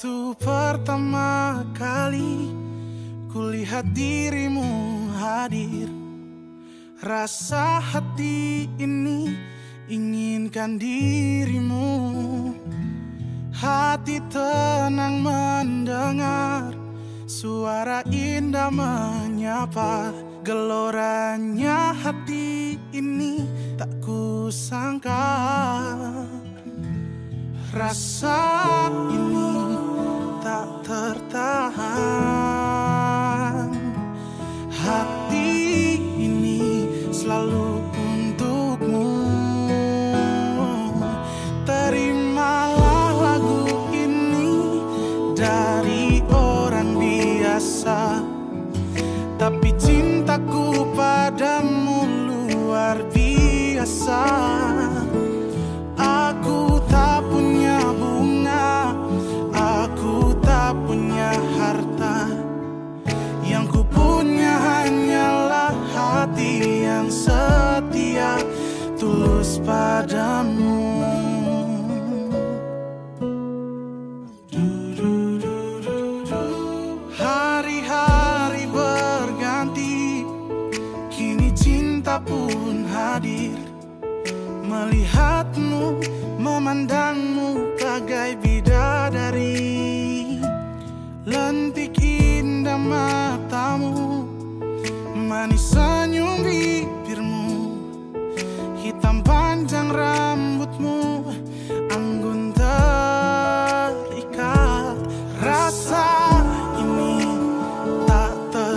Waktu pertama kali kulihat dirimu hadir, rasa hati ini inginkan dirimu. Hati tenang mendengar suara indah menyapa. Geloranya hati ini tak kusangka. Rasa ini tak tertahan. Hati ini selalu untukmu. Terimalah lagu ini dari orang biasa, tapi cintaku padamu luar biasa. Aku tak punya bunga, aku tak punya harta. Yang ku punya hanyalah hati yang setia, tulus padamu. Hari-hari berganti, kini cinta pun hadir. Melihatmu, memandangmu bagai bidadari. Lentik indah matamu, manis senyum bibirmu, hitam panjang rambutmu, anggun terikat. Rasa ini tak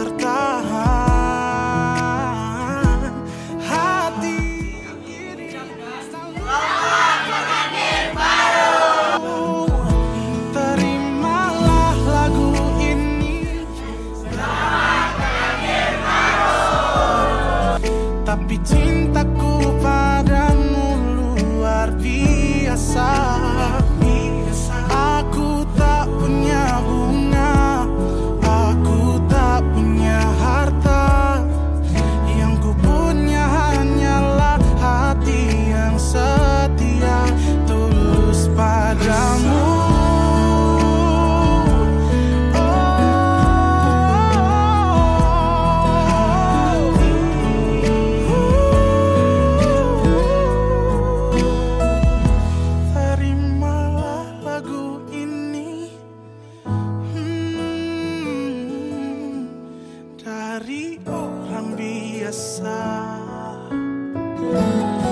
tertahan. Hati ini terimalah lagu ini, tapi cintaku padamu luar biasa. Aku tak punya bunga, aku tak punya harta. Yang ku punya hanyalah hati yang setia, tulus padamu. Terimalah lagu ini dari orang biasa.